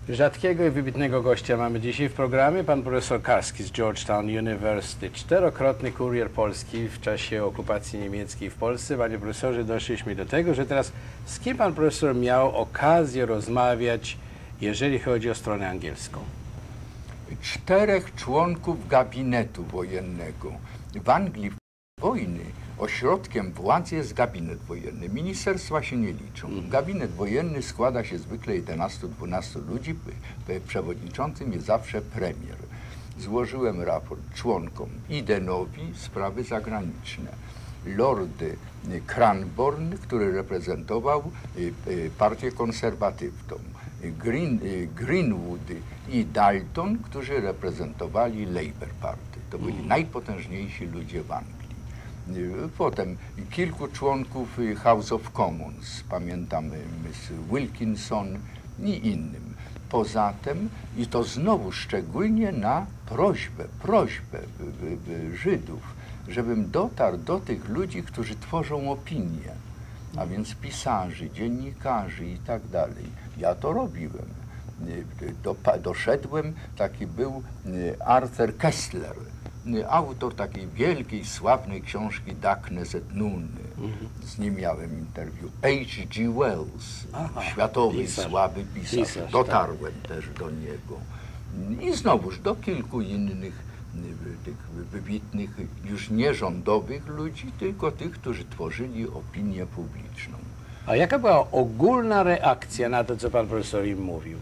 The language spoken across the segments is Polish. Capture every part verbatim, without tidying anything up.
Rzadkiego i wybitnego gościa mamy dzisiaj w programie. Pan profesor Karski z Georgetown University, czterokrotny kurier polski w czasie okupacji niemieckiej w Polsce. Panie profesorze, doszliśmy do tego, że teraz z kim pan profesor miał okazję rozmawiać, jeżeli chodzi o stronę angielską? Czterech członków gabinetu wojennego. W Anglii wojny ośrodkiem władzy jest gabinet wojenny. Ministerstwa się nie liczą. Gabinet wojenny składa się zwykle jedenastu dwunastu ludzi. Przewodniczącym jest zawsze premier. Złożyłem raport członkom Idenowi sprawy zagraniczne. Lord Cranborne, który reprezentował partię konserwatywną. Green, Greenwood i Dalton, którzy reprezentowali Labour Party. To byli mm. najpotężniejsi ludzie w Anglii. Potem kilku członków House of Commons, pamiętamy miss Wilkinson i innym. Poza tym, i to znowu szczególnie na prośbę, prośbę Żydów, żebym dotarł do tych ludzi, którzy tworzą opinię, a więc pisarzy, dziennikarzy i tak dalej. Ja to robiłem. Do, doszedłem, taki był Arthur Kessler, autor takiej wielkiej, sławnej książki Darkness at Noon. Z nim miałem interwiu. H G Wells, Aha, światowy, pisarz. słaby pisarz. pisarz Dotarłem tak. też do niego. I znowuż do kilku innych tych wybitnych, już nie rządowych ludzi, tylko tych, którzy tworzyli opinię publiczną. A jaka była ogólna reakcja na to, co pan profesor im mówił?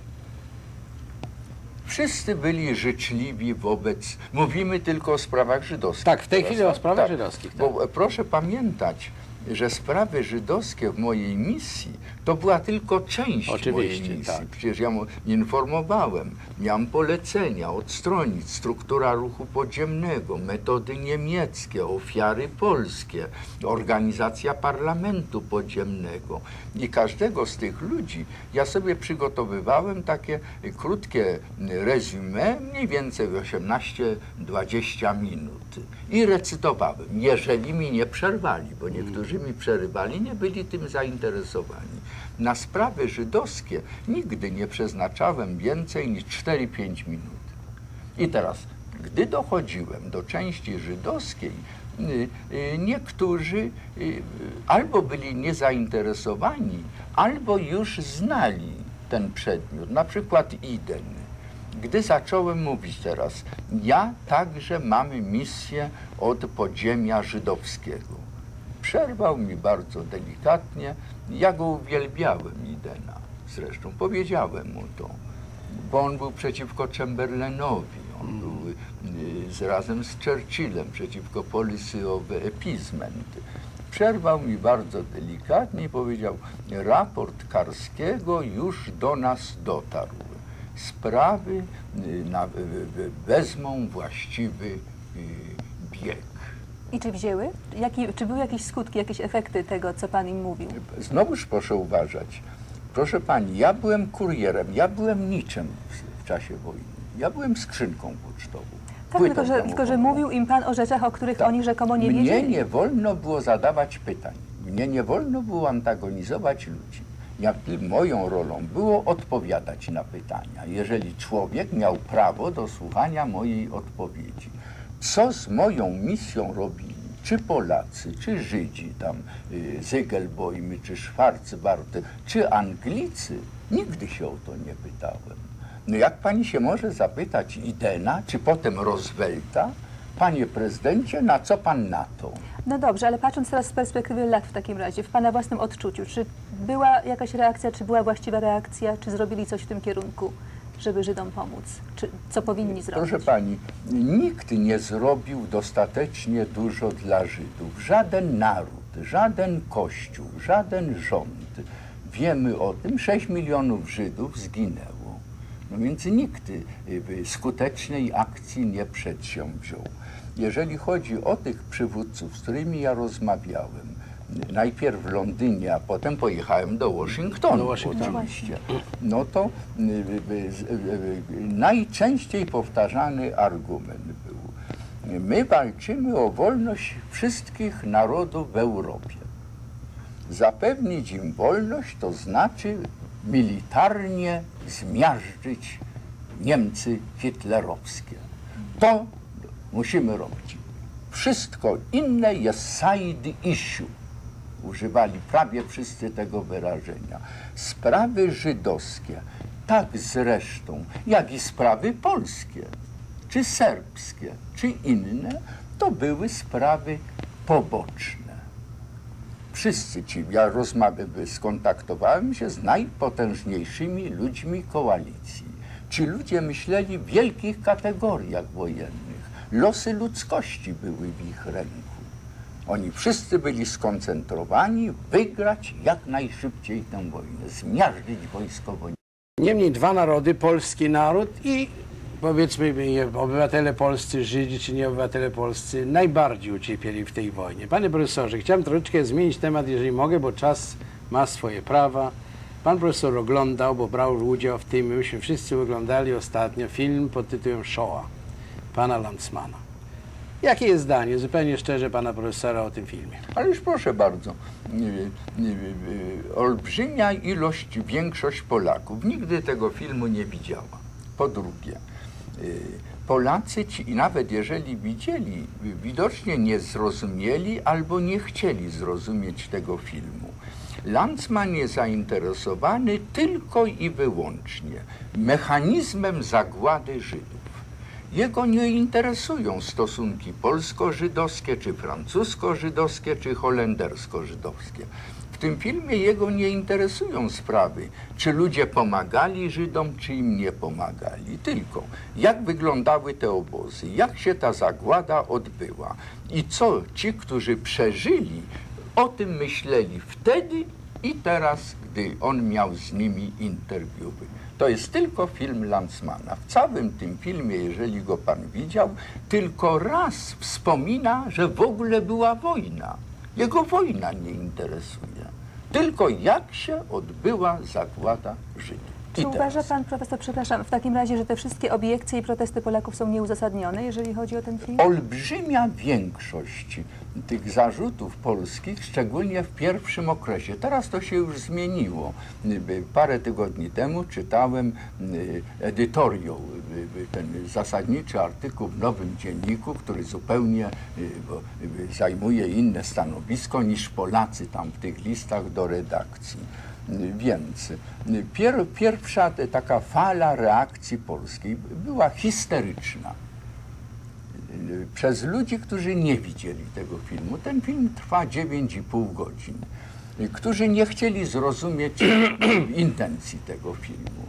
Wszyscy byli życzliwi wobec... Mówimy tylko o sprawach żydowskich. Tak, w tej chwili o sprawach tak, żydowskich. Tak. Bo proszę pamiętać, że sprawy żydowskie w mojej misji to była tylko część Oczywiście, mojej misji. Tak. Przecież ja mu informowałem, miałem polecenia od stronic, struktura ruchu podziemnego, metody niemieckie, ofiary polskie, organizacja parlamentu podziemnego. I każdego z tych ludzi ja sobie przygotowywałem takie krótkie resume, mniej więcej osiemnaście dwadzieścia minut. I recytowałem, jeżeli mi nie przerwali, bo niektórzy mi przerywali, nie byli tym zainteresowani. Na sprawy żydowskie nigdy nie przeznaczałem więcej niż cztery pięć minut. I teraz, gdy dochodziłem do części żydowskiej, niektórzy albo byli niezainteresowani, albo już znali ten przedmiot, na przykład Iden. Gdy zacząłem mówić teraz, ja także mamy misję od podziemia żydowskiego. Przerwał mi bardzo delikatnie, ja go uwielbiałem, Idena. Zresztą powiedziałem mu to, bo on był przeciwko Chamberlainowi, on był y, z, razem z Churchillem przeciwko policy of appeasement. Przerwał mi bardzo delikatnie i powiedział, raport Karskiego już do nas dotarł. Sprawy na, wezmą właściwy bieg. I czy wzięły? Jaki, czy były jakieś skutki, jakieś efekty tego, co pan im mówił? Znowuż proszę uważać. Proszę pani, ja byłem kurierem, ja byłem niczym w, w czasie wojny. Ja byłem skrzynką pocztową. Tak, tylko że, tylko że mówił im pan o rzeczach, o których tak. oni rzekomo nie Mnie wiedzieli. Mnie nie wolno było zadawać pytań. Mnie nie wolno było antagonizować ludzi. Ja, moją rolą było odpowiadać na pytania, jeżeli człowiek miał prawo do słuchania mojej odpowiedzi. Co z moją misją robili, czy Polacy, czy Żydzi, tam y, Zygelbojmy, czy Schwarzwarte, czy Anglicy, nigdy się o to nie pytałem. No jak pani się może zapytać Idena, czy potem Roosevelta, panie prezydencie, na co pan na to? No dobrze, ale patrząc teraz z perspektywy lat w takim razie, w pana własnym odczuciu, czy była jakaś reakcja, czy była właściwa reakcja, czy zrobili coś w tym kierunku, żeby Żydom pomóc? Czy co powinni zrobić? Proszę pani, nikt nie zrobił dostatecznie dużo dla Żydów. Żaden naród, żaden kościół, żaden rząd. Wiemy o tym, sześć milionów Żydów zginęło. No więc nikt skutecznej akcji nie przedsięwziął. Jeżeli chodzi o tych przywódców, z którymi ja rozmawiałem, najpierw w Londynie, a potem pojechałem do Waszyngtonu, do Waszyngtonu. oczywiście, no to y, y, y, najczęściej powtarzany argument był, my walczymy o wolność wszystkich narodów w Europie. Zapewnić im wolność to znaczy militarnie zmiażdżyć Niemcy hitlerowskie. To musimy robić. Wszystko inne jest side issue. Używali prawie wszyscy tego wyrażenia. Sprawy żydowskie, tak zresztą, jak i sprawy polskie, czy serbskie, czy inne, to były sprawy poboczne. Wszyscy ci, ja rozmawiam, skontaktowałem się z najpotężniejszymi ludźmi koalicji. Ci ludzie myśleli w wielkich kategoriach wojennych. Losy ludzkości były w ich ręku. Oni wszyscy byli skoncentrowani, wygrać jak najszybciej tę wojnę, zmiażdżyć wojskowo. Niemniej dwa narody, polski naród i powiedzmy obywatele polscy, Żydzi czy nie obywatele polscy, najbardziej ucierpieli w tej wojnie. Panie profesorze, chciałem troszeczkę zmienić temat, jeżeli mogę, bo czas ma swoje prawa. Pan profesor oglądał, bo brał udział w tym, myśmy wszyscy oglądali ostatnio film pod tytułem Shoah, pana Landsmana. Jakie jest zdanie, zupełnie szczerze, pana profesora o tym filmie? Ależ proszę bardzo, olbrzymia ilość, większość Polaków nigdy tego filmu nie widziała. Po drugie, Polacy ci, i nawet jeżeli widzieli, widocznie nie zrozumieli albo nie chcieli zrozumieć tego filmu. Landsman jest zainteresowany tylko i wyłącznie mechanizmem zagłady Żydów. Jego nie interesują stosunki polsko-żydowskie, czy francusko-żydowskie, czy holendersko-żydowskie. W tym filmie jego nie interesują sprawy, czy ludzie pomagali Żydom, czy im nie pomagali. Tylko jak wyglądały te obozy, jak się ta zagłada odbyła i co ci, którzy przeżyli, o tym myśleli wtedy i teraz, gdy on miał z nimi interwiuwy. To jest tylko film Landsmana. W całym tym filmie, jeżeli go pan widział, tylko raz wspomina, że w ogóle była wojna. Jego wojna nie interesuje. Tylko jak się odbyła zagłada Żydów. Czy uważa pan profesor, przepraszam, w takim razie, że te wszystkie obiekcje i protesty Polaków są nieuzasadnione, jeżeli chodzi o ten film? Olbrzymia większość tych zarzutów polskich, szczególnie w pierwszym okresie. Teraz to się już zmieniło. Parę tygodni temu czytałem edytoriał, ten zasadniczy artykuł w Nowym Dzienniku, który zupełnie zajmuje inne stanowisko niż Polacy tam w tych listach do redakcji. Więc pier, pierwsza taka fala reakcji polskiej była histeryczna. Przez ludzi, którzy nie widzieli tego filmu. Ten film trwa dziewięć i pół godzin. Którzy nie chcieli zrozumieć intencji tego filmu.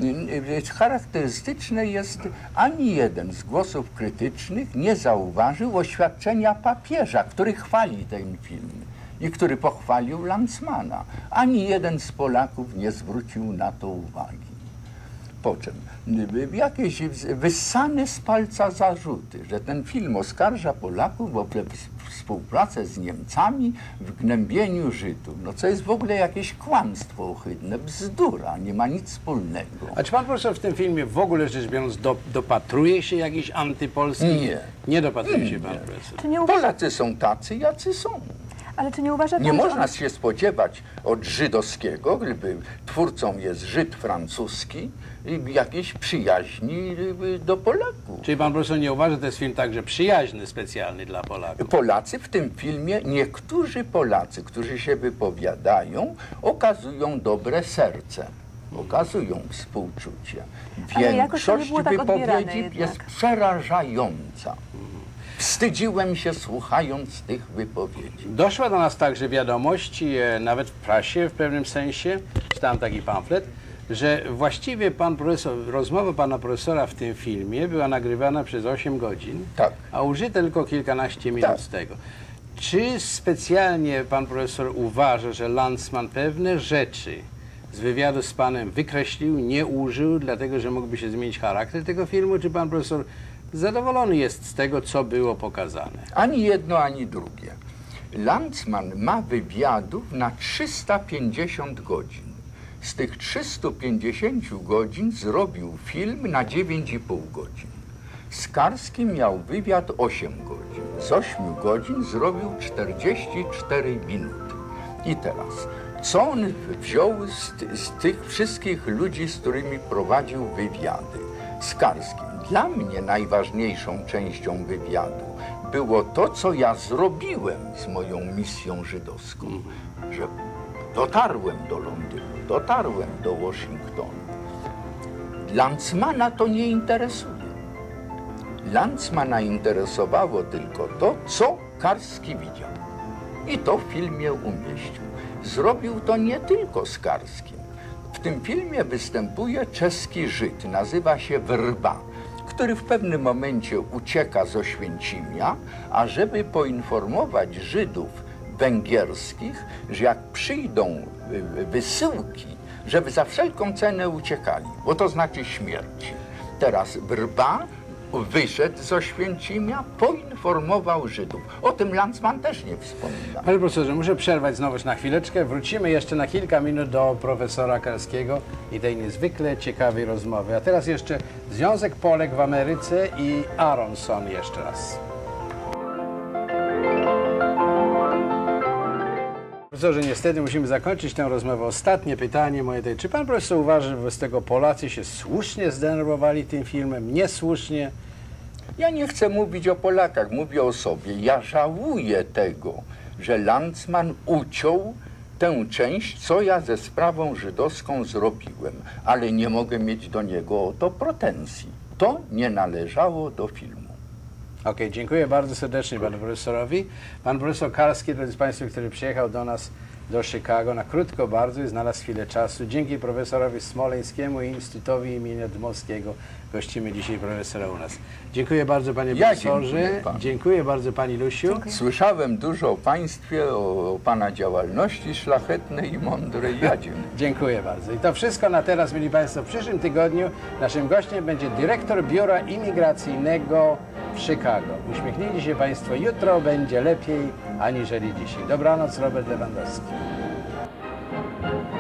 Charakterystyczne jest, ani jeden z głosów krytycznych nie zauważył oświadczenia papieża, który chwali ten film i który pochwalił Landsmana. Ani jeden z Polaków nie zwrócił na to uwagi. Po czym jakieś wyssane z palca zarzuty, że ten film oskarża Polaków o współpracę z Niemcami w gnębieniu Żydów. No co jest w ogóle jakieś kłamstwo ohydne, bzdura, nie ma nic wspólnego. A czy pan profesor w tym filmie w ogóle rzecz biorąc do, dopatruje się jakichś antypolskich? Nie. Nie dopatruje się pan Nie. profesor. Czy nie uważa, Polacy są tacy, jacy są. ale czy nie uważa pan, Nie że można on- się spodziewać od żydowskiego, gdyby twórcą jest Żyd francuski, jakiejś przyjaźni do Polaków. Czyli pan profesor nie uważa, że to jest film także przyjaźny, specjalny dla Polaków? Polacy w tym filmie, niektórzy Polacy, którzy się wypowiadają, okazują dobre serce, okazują współczucie. Ale jakoś to nie Większość było tak odbierane wypowiedzi jednak. jest przerażająca. Wstydziłem się, słuchając tych wypowiedzi. Doszła do nas także wiadomość, e, nawet w prasie w pewnym sensie, czytałem taki pamflet, że właściwie pan profesor, rozmowa pana profesora w tym filmie była nagrywana przez osiem godzin, Tak. a użyte tylko kilkanaście minut Tak. z tego. Czy specjalnie pan profesor uważa, że Landsman pewne rzeczy z wywiadu z panem wykreślił, nie użył, dlatego że mógłby się zmienić charakter tego filmu, czy pan profesor zadowolony jest z tego, co było pokazane? Ani jedno, ani drugie. Landsman ma wywiadów na trzysta pięćdziesiąt godzin. Z tych trzystu pięćdziesięciu godzin zrobił film na dziewięć i pół godzin. Z Karskim miał wywiad osiem godzin. Z ośmiu godzin zrobił czterdzieści cztery minuty. I teraz co on wziął z, ty- z tych wszystkich ludzi, z którymi prowadził wywiady. Z Karskim. Dla mnie najważniejszą częścią wywiadu było to, co ja zrobiłem z moją misją żydowską, że dotarłem do Londynu, dotarłem do Waszyngtonu. Landsmana to nie interesuje. Landsmana interesowało tylko to, co Karski widział. I to w filmie umieścił. Zrobił to nie tylko z Karskim. W tym filmie występuje czeski Żyd, nazywa się Wrba, który w pewnym momencie ucieka z Oświęcimia, a żeby poinformować Żydów węgierskich, że jak przyjdą y, wysyłki, żeby za wszelką cenę uciekali, bo to znaczy śmierć. Teraz Wrba wyszedł z Oświęcimia, poinformował Żydów. O tym Landsman też nie wspomina. Panie profesorze, muszę przerwać znowu na chwileczkę. Wrócimy jeszcze na kilka minut do profesora Karskiego i tej niezwykle ciekawej rozmowy. A teraz jeszcze Związek Polek w Ameryce i Aronson jeszcze raz. Profesorze, niestety musimy zakończyć tę rozmowę. Ostatnie pytanie moje tej. Czy pan profesor uważa, że wobec tego Polacy się słusznie zdenerwowali tym filmem, niesłusznie? Ja nie chcę mówić o Polakach, mówię o sobie. Ja żałuję tego, że Landsman uciął tę część, co ja ze sprawą żydowską zrobiłem, ale nie mogę mieć do niego o to pretensji. To nie należało do filmu. Okej, dziękuję bardzo serdecznie panu profesorowi. Pan profesor Karski, drodzy państwo, który przyjechał do nas do Chicago na krótko bardzo i znalazł chwilę czasu. Dzięki profesorowi Smoleńskiemu i Instytutowi imienia Dmowskiego gościmy dzisiaj profesora u nas. Dziękuję bardzo panie Ja profesorze. dziękuję panu. Dziękuję bardzo pani Lusiu. Dziękuję. Słyszałem dużo o państwie, o, o pana działalności szlachetnej i mądrej. Ja dziękuję. Dziękuję bardzo. I to wszystko na teraz, mieli państwo. W przyszłym tygodniu naszym gościem będzie dyrektor Biura Imigracyjnego w Chicago. Uśmiechnijcie się państwo. Jutro będzie lepiej aniżeli dzisiaj. Dobranoc, Robert Lewandowski.